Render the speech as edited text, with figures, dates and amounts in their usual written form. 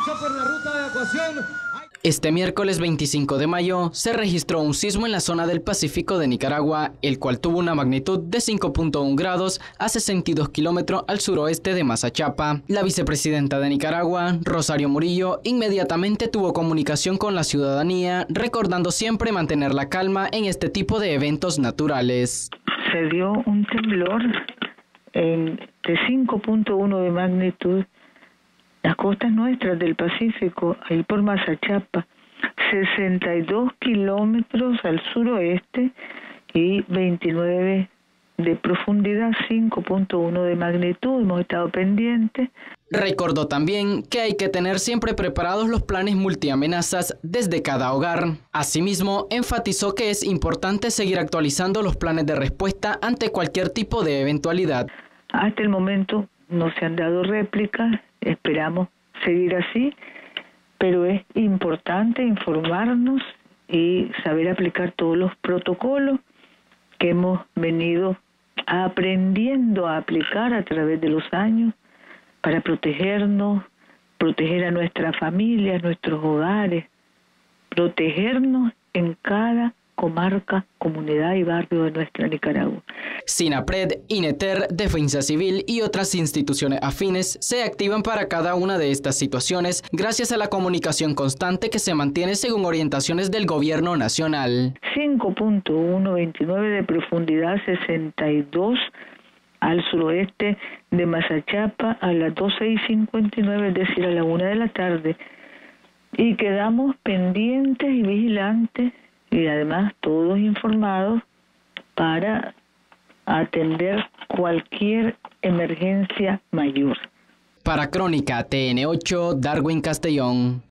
Este miércoles 25 de mayo se registró un sismo en la zona del Pacífico de Nicaragua, el cual tuvo una magnitud de 5.1 grados a 62 kilómetros al suroeste de Mazachapa. La vicepresidenta de Nicaragua, Rosario Murillo, inmediatamente tuvo comunicación con la ciudadanía, recordando siempre mantener la calma en este tipo de eventos naturales. Se dio un temblor de 5.1 de magnitud. Las costas nuestras del Pacífico, ahí por Mazachapa, 62 kilómetros al suroeste y 29 de profundidad, 5.1 de magnitud, hemos estado pendientes. Recordó también que hay que tener siempre preparados los planes multiamenazas desde cada hogar. Asimismo, enfatizó que es importante seguir actualizando los planes de respuesta ante cualquier tipo de eventualidad. Hasta el momento no se han dado réplicas, esperamos seguir así, pero es importante informarnos y saber aplicar todos los protocolos que hemos venido aprendiendo a aplicar a través de los años para protegernos, proteger a nuestras familias, nuestros hogares, protegernos en cada comarca, comunidad y barrio de nuestra Nicaragua. SINAPRED, INETER, Defensa Civil y otras instituciones afines se activan para cada una de estas situaciones gracias a la comunicación constante que se mantiene según orientaciones del gobierno nacional. 5.1, 29 de profundidad, 62 al suroeste de Mazachapa a las 12:59, es decir, a la 1 de la tarde. Y quedamos pendientes y vigilantes y además todos informados para atender cualquier emergencia mayor. Para Crónica TN8, Darwin Castellón.